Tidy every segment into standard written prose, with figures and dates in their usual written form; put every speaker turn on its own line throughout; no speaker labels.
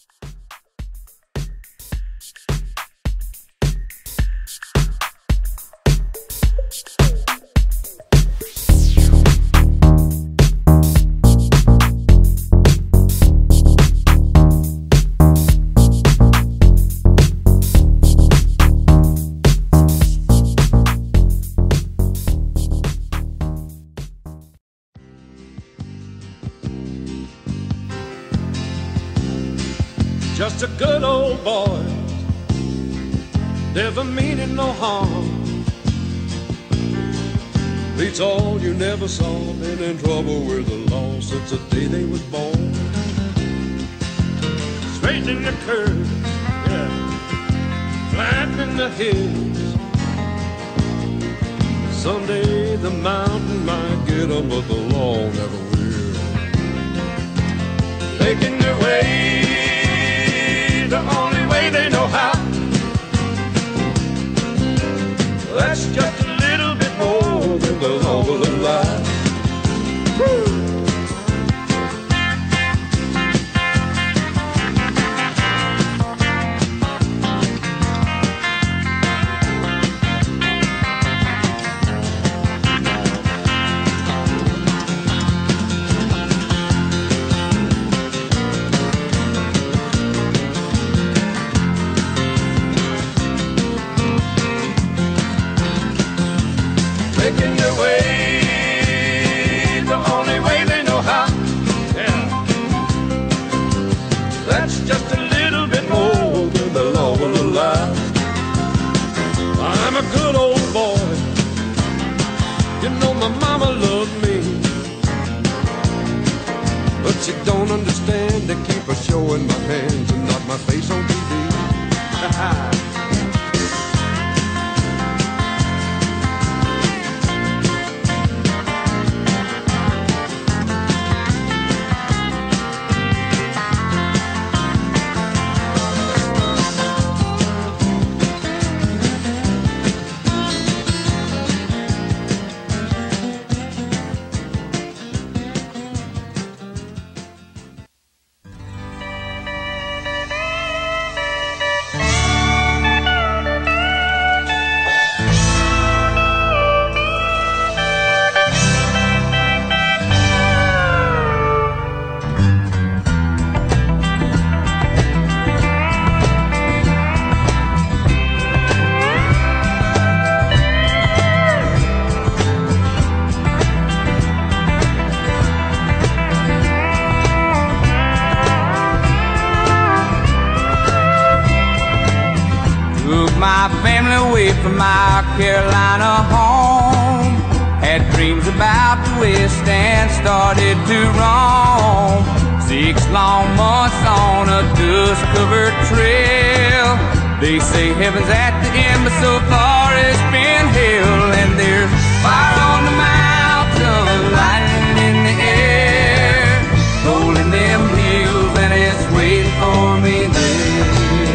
Just a good old boy, never meaning no harm. Beats all you never saw, been in trouble with the law since the day they was born. Straightening the curves, yeah, flattening the hills. Someday the mountain might get 'em, but the law never will. Making their way the only way they know how. That's just a little bit more than the law will allow. Woo! Making their way the only way they know how. Yeah. That's just a little bit more than the law will allow. I'm a good old boy. You know my mama loved me, but she don't understand. They keep her showing my hands and not my face on TV.
My family away from my Carolina home, had dreams about the West and started to roam. 6 long months on a dust-covered trail. They say heaven's at the end, but so far it's been hell. And there's fire on the mountain, lightning in the air, rolling them hills, and it's waiting for me there.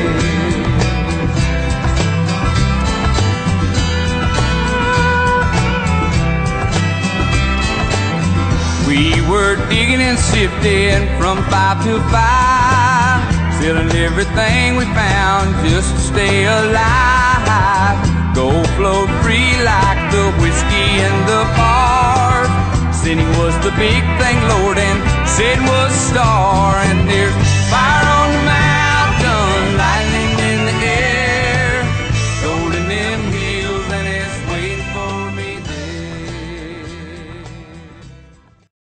We were digging and sifting from 5 to 5, selling everything we found just to stay alive. Gold flowed free like the whiskey in the bars. Sinning was the big thing, Lord, and sin was a star. And there's fire